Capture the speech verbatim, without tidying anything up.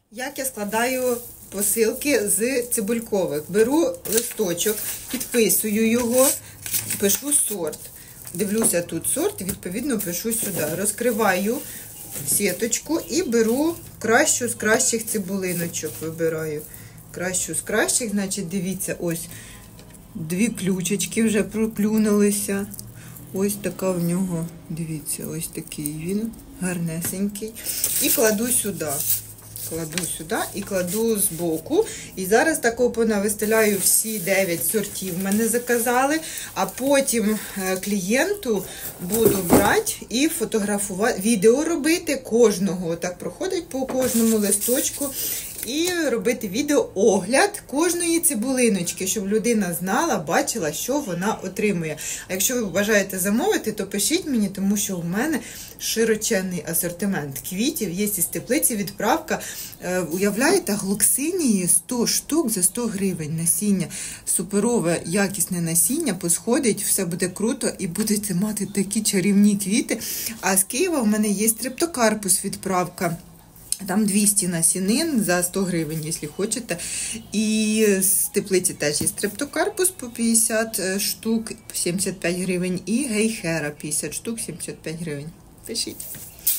Як я складаю посилки з цибулькових? Беру листочок, підписую його, пишу сорт. Дивлюся тут сорт і відповідно пишу сюди. Розкриваю сіточку і беру кращу з кращих цибулиночок. Вибираю кращу з кращих, значить, дивіться, ось дві ключечки вже проклюнулися. Ось така в нього, дивіться, ось такий він, гарнесенький. І кладу сюди. Кладу сюди і кладу збоку. І зараз тако понавиставляю всі дев'ять сортів мене заказали, а потім клієнту буду брати і фотографувати, відео робити кожного. Так проходить по кожному листочку. І робити відеоогляд кожної цибулиночки, щоб людина знала, бачила, що вона отримує. А якщо ви бажаєте замовити, то пишіть мені, тому що в мене широченний асортимент квітів. Є із теплиці відправка. Е, уявляєте, глоксинії сто штук за сто гривень насіння. Суперове, якісне насіння, посходить, все буде круто і будете мати такі чарівні квіти. А з Києва в мене є стрептокарпус відправка. Там двісті насінин за сто гривень, якщо хочете. І з теплиці теж є стрептокарпус по п'ятдесят штук, сімдесят п'ять гривень. І гейхера п'ятдесят штук, сімдесят п'ять гривень. Пишіть.